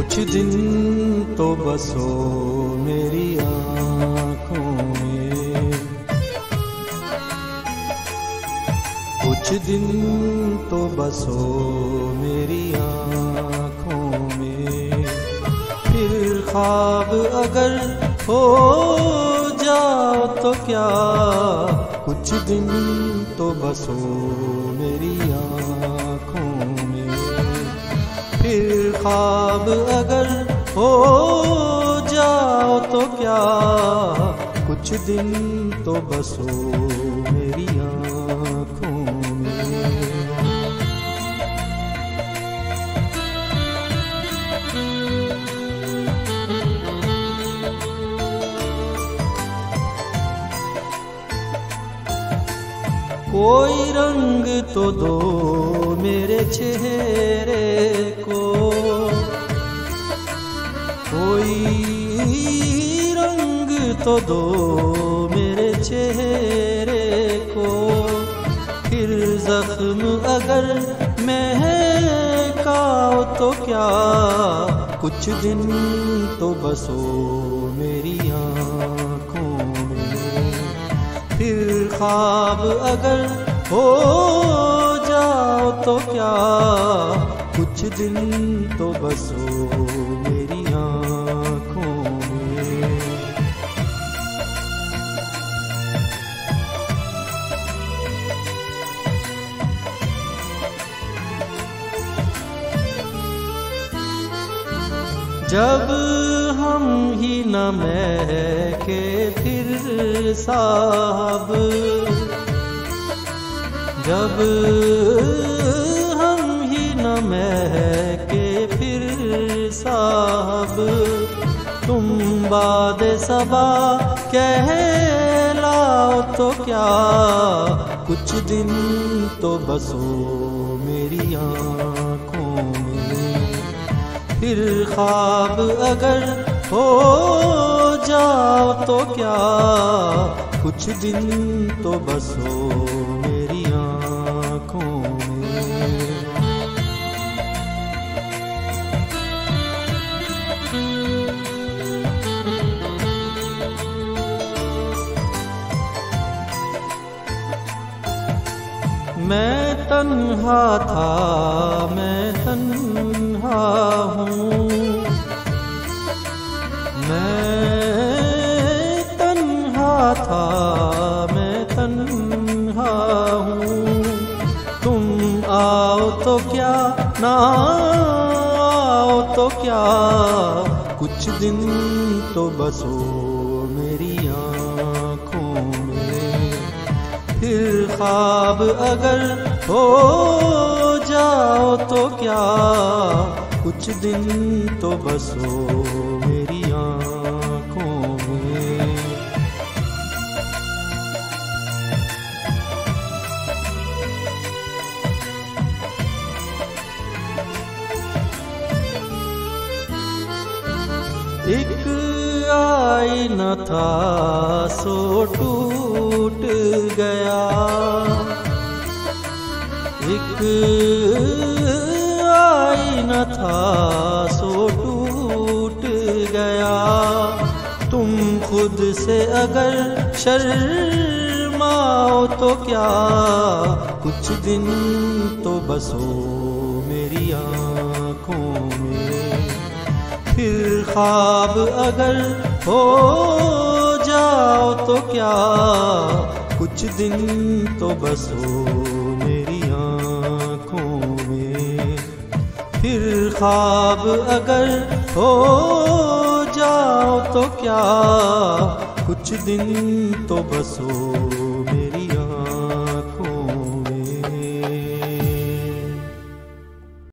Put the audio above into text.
कुछ दिन तो बसो मेरी आँखों में, कुछ दिन तो बसो मेरी आँखों में। फिर ख्वाब अगर हो जाओ तो क्या, कुछ दिन तो बसो मेरी आँखों में। फिर ख्वाब अगर हो जाओ तो क्या, कुछ दिन तो बसो मेरी आँखों में। कोई रंग तो दो मेरे चेहरे को, कोई रंग तो दो मेरे चेहरे को। फिर जख्म अगर महकाओ तो क्या, कुछ दिन तो बसो मेरी आँखों में। फिर ख्वाब अगर हो जाओ तो क्या, कुछ दिन तो बसो मेरी आँखों में। जब हम ही न महके फिर साहब, जब हम ही न महके फिर साहब, तुम बाद सबा कहलाओ तो क्या, कुछ दिन तो बसो मेरी आँखों में। फिर ख्वाब अगर हो जाओ तो क्या, कुछ दिन तो बसो मेरी आँखों में। मैं तन्हा था, मैं तन्हा हूँ, मैं तन्हा था, मैं तन्हा हूँ। तुम आओ तो क्या, ना आओ तो क्या, कुछ दिन तो बसो मेरी आँखों में। फिर ख्वाब अगर हो जाओ तो क्या, कुछ दिन तो बसो मेरी आँखों में। एक आईना था सो टूट गया, एक आईना था सो टूट गया। तुम खुद से अगर शर्माओ तो क्या, कुछ दिन तो बसो मेरी आँखों में। फिर ख्वाब अगर हो जाओ तो क्या, कुछ दिन तो बसो मेरी आँखों में। फिर ख्वाब अगर हो जाओ तो क्या, कुछ दिन तो बसो मेरी